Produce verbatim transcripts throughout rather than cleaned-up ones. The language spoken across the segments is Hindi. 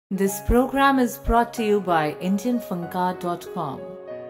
This program is brought to you by Indian Fankaar dot com.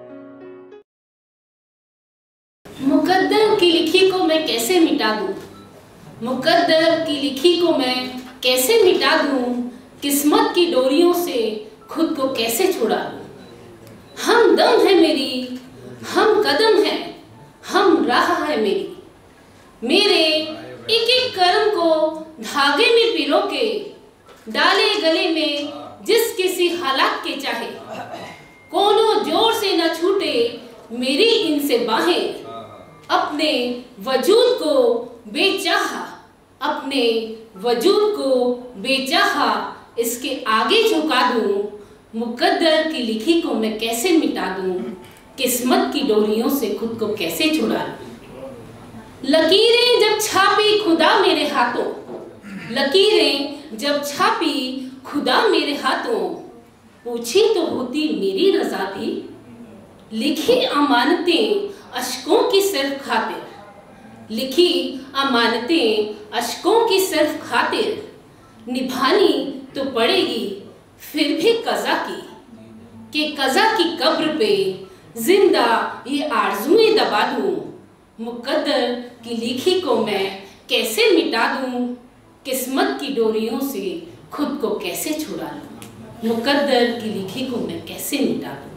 मुकद्दर की लिखी को मैं कैसे मिटा दूं? मुकद्दर की लिखी को मैं कैसे मिटा दूं? किस्मत की डोरियों से खुद को कैसे छुड़ा दूं? हम दम है मेरी, हम कदम है, हम राह है मेरी। मेरे एक एक कर्म को धागे में पिरो के डाले गले में जिस किसी हालात के चाहे, कोनो जोर से न छूटे मेरी इनसे बाहें। अपने वजूद को बेचाहा, अपने वजूद को बेचाहा इसके आगे झुका दूं। मुकद्दर की लिखी को मैं कैसे मिटा दूं? किस्मत की डोरियों से खुद को कैसे छुड़ा दूं? लकीरें जब छापी खुदा मेरे हाथों, लकीरें जब छापी खुदा मेरे हाथों, पूछी तो होती मेरी रजा थी। लिखी अमानतें अशकों की सिर्फ खातिर, लिखी अमानतें अशकों की सिर्फ खातिर, निभानी तो पड़ेगी फिर भी कज़ा की, कि कज़ा की कब्र पे जिंदा ये आरज़ुएं दबा दूं। मुकद्दर की लिखी को मैं कैसे मिटा दूं? किस्मत की डोरियों से खुद को कैसे छुड़ा लूं? मुकद्दर की लिखी को मैं कैसे मिटा दूं?